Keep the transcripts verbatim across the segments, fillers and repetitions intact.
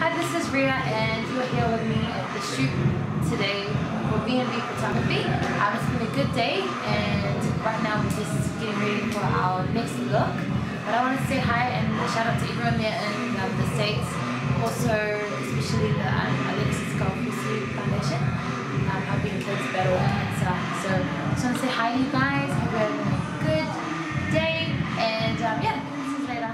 Hi, this is Ria and you're here with me at the shoot today for B and B Photography. Um, it's been a good day and right now we're just getting ready for our next look. But I want to say hi and shout out to everyone there in um, the States, also especially the um, Alexis Kaufusi Foundation. Um, helping kids battle cancer. So I just want to say hi to you guys. Hope you're having a good day and um, yeah, see you later.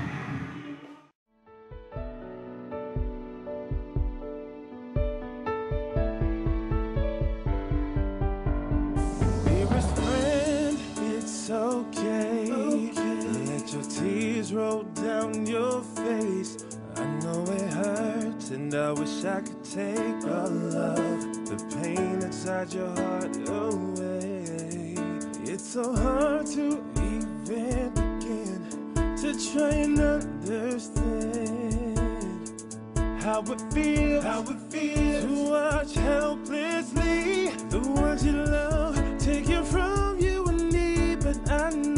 It's okay. okay, let your tears roll down your face. I know it hurts and I wish I could take all of the pain inside your heart away. It's so hard to even begin to try and understand how it feels, how it feels to watch helplessly the ones you love take you from you and me. But I know